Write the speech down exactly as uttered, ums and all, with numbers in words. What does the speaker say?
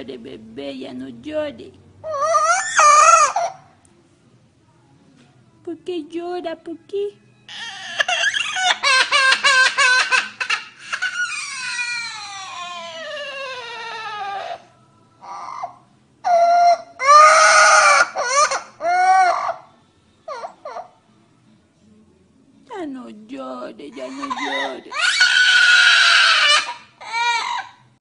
llore, bebé, ya no llore. ¿Por qué llora? ¿Por qué? Ya no llore, ya no llore.